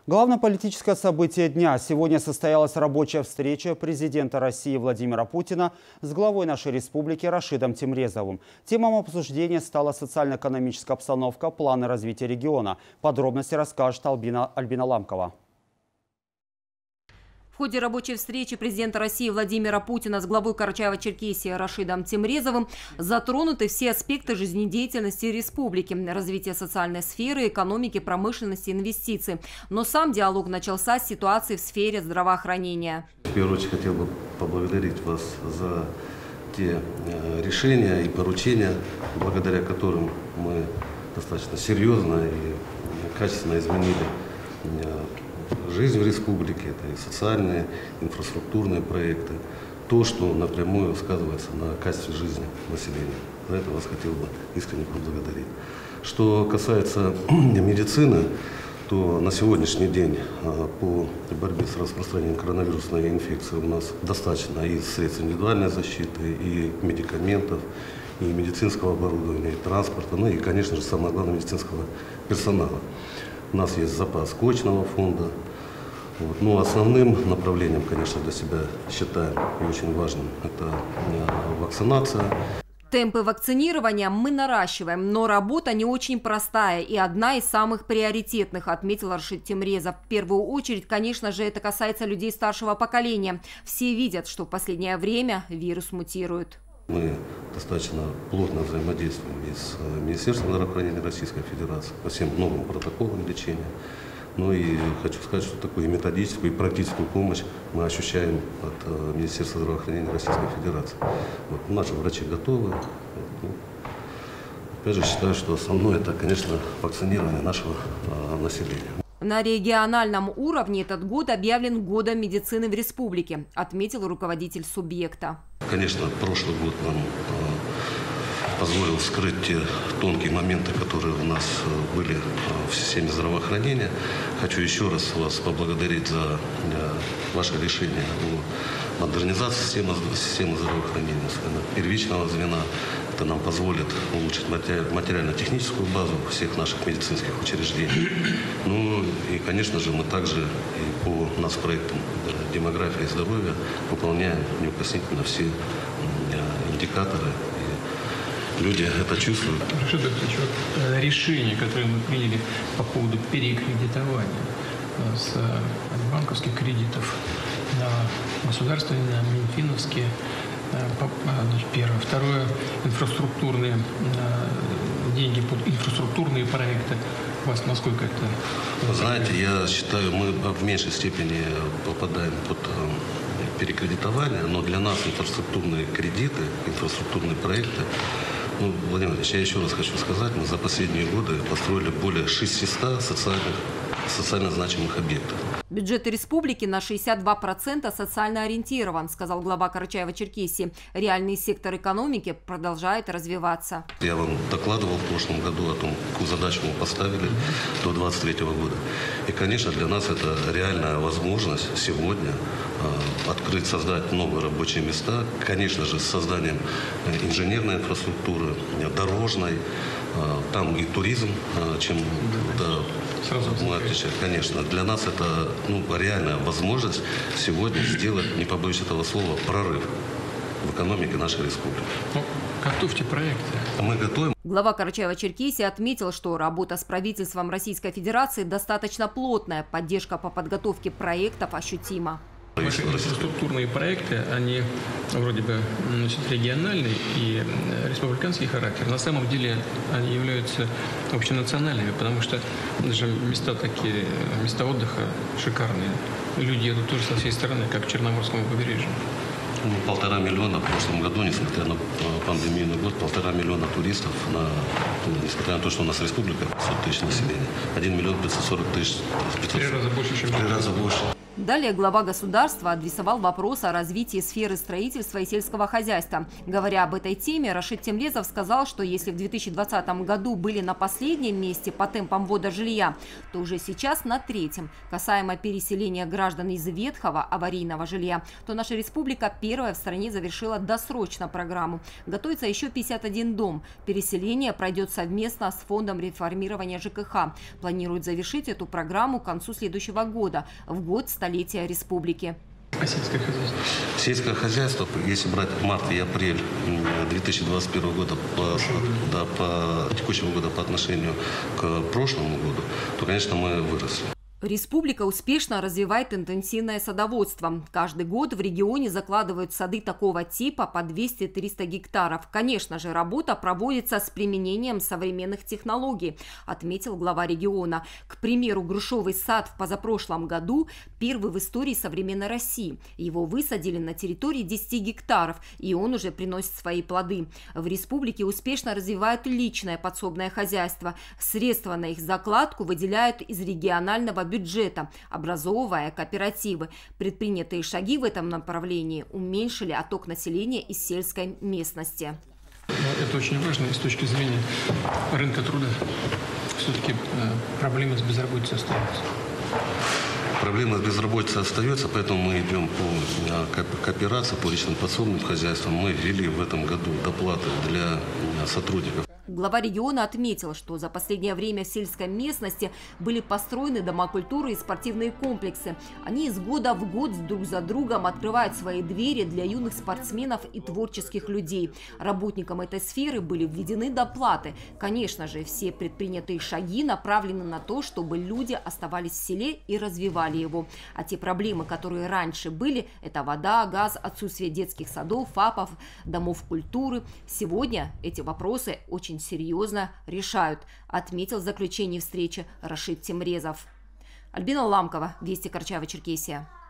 Главное политическое событие дня. Сегодня состоялась рабочая встреча президента России Владимира Путина с главой нашей республики Рашидом Тимрезовым. Темой обсуждения стала социально-экономическая обстановка, планы развития региона. Подробности расскажет Альбина Ламкова. В ходе рабочей встречи президента России Владимира Путина с главой Карачаево-Черкесии Рашидом Тимрезовым затронуты все аспекты жизнедеятельности республики, развития социальной сферы, экономики, промышленности, инвестиций. Но сам диалог начался с ситуации в сфере здравоохранения. В первую очередь хотел бы поблагодарить вас за те решения и поручения, благодаря которым мы достаточно серьезно и качественно изменили жизнь в республике, это и социальные, инфраструктурные проекты, то, что напрямую сказывается на качестве жизни населения. За это вас хотел бы искренне поблагодарить. Что касается медицины, то на сегодняшний день по борьбе с распространением коронавирусной инфекции у нас достаточно и средств индивидуальной защиты, и медикаментов, и медицинского оборудования, и транспорта, ну и, конечно же, самое главное, медицинского персонала. У нас есть запас коечного фонда. Но основным направлением, конечно, для себя считаем и очень важным, это вакцинация. Темпы вакцинирования мы наращиваем, но работа не очень простая и одна из самых приоритетных, отметил Рашид Тимрезов. В первую очередь, конечно же, это касается людей старшего поколения. Все видят, что в последнее время вирус мутирует. Мы достаточно плотно взаимодействуем и с Министерством здравоохранения Российской Федерации по всем новым протоколам лечения. Ну и хочу сказать, что такую методическую и практическую помощь мы ощущаем от Министерства здравоохранения Российской Федерации. Наши врачи готовы. Опять же, считаю, что основное это, конечно, вакцинирование нашего населения. На региональном уровне этот год объявлен годом медицины в республике, отметил руководитель субъекта. Конечно, прошлый год нам позволил вскрыть те тонкие моменты, которые у нас были в системе здравоохранения. Хочу еще раз вас поблагодарить за ваше решение о модернизации системы здравоохранения, первичного звена. Это нам позволит улучшить материально-техническую базу всех наших медицинских учреждений. Ну и, конечно же, мы также и по нацпроектам демографии и здоровья выполняем неукоснительно все индикаторы. Люди это чувствуют. Рашид Ильич, решение, которое мы приняли по поводу перекредитования с банковских кредитов на государственные, на минфиновские, первое. Второе, инфраструктурные деньги под инфраструктурные проекты. У вас насколько это? Вы знаете, я считаю, мы в меньшей степени попадаем под перекредитование, но для нас инфраструктурные кредиты, инфраструктурные проекты. Владимир Ильич, я еще раз хочу сказать, мы за последние годы построили более 600 социально значимых объектов. Бюджет республики на 62% социально ориентирован, сказал глава Карачаево-Черкесии. Реальный сектор экономики продолжает развиваться. Я вам докладывал в прошлом году о том, какую задачу мы поставили до 2023 года. И, конечно, для нас это реальная возможность сегодня открыть, создать новые рабочие места. Конечно же, с созданием инженерной инфраструктуры, дорожной, там и туризм, чем мы отличаем. Конечно, для нас это реальная возможность сегодня сделать, не побоюсь этого слова, прорыв в экономике нашей республики. Готовьте проекты. Мы готовим. Глава Карачаево-Черкесии отметил, что работа с правительством Российской Федерации достаточно плотная, поддержка по подготовке проектов ощутима. Ваши инфраструктурные проекты, они вроде бы носят региональный и республиканский характер. На самом деле они являются общенациональными, потому что даже места такие, места отдыха шикарные. Люди едут тоже со всей стороны, как к Черноморскому побережью. 1,5 миллиона в прошлом году, несмотря на пандемийный год, 1,5 миллиона туристов, несмотря на то, что у нас республика 500 тысяч населения, 1 миллион 540 тысяч. 3 раза больше, чем 3 раза больше. Далее глава государства адресовал вопрос о развитии сферы строительства и сельского хозяйства. Говоря об этой теме, Рашид Темрезов сказал, что если в 2020 году были на последнем месте по темпам ввода жилья, то уже сейчас на третьем. Касаемо переселения граждан из ветхого аварийного жилья, то наша республика первая в стране завершила досрочно программу. Готовится еще 51 дом. Переселение пройдет совместно с Фондом реформирования ЖКХ. Планируют завершить эту программу к концу следующего года, в год столетия республики. А сельское хозяйство? Сельское хозяйство, если брать март и апрель 2021 года по текущему году по отношению к прошлому году, то, конечно, мы выросли. Республика успешно развивает интенсивное садоводство. Каждый год в регионе закладывают сады такого типа по 200-300 гектаров. Конечно же, работа проводится с применением современных технологий, отметил глава региона. К примеру, грушевый сад в позапрошлом году первый в истории современной России. Его высадили на территории 10 гектаров, и он уже приносит свои плоды. В республике успешно развивают личное подсобное хозяйство. Средства на их закладку выделяют из регионального бюджета, образовывая кооперативы. Предпринятые шаги в этом направлении уменьшили отток населения из сельской местности. Это очень важно с точки зрения рынка труда. Все-таки проблемы с безработицей остаются. Проблема с безработицей остается, поэтому мы идем по кооперации, по личным подсобным хозяйствам. Мы ввели в этом году доплаты для сотрудников. Глава региона отметил, что за последнее время в сельской местности были построены дома культуры и спортивные комплексы. Они из года в год друг за другом открывают свои двери для юных спортсменов и творческих людей. Работникам этой сферы были введены доплаты. Конечно же, все предпринятые шаги направлены на то, чтобы люди оставались в селе и развивали его. А те проблемы, которые раньше были, это вода, газ, отсутствие детских садов, ФАПов, домов культуры. Сегодня эти вопросы очень серьезно решают, отметил в заключении встречи Рашид Темрезов. Альбина Ламкова, Вести, Карачаево-Черкесия.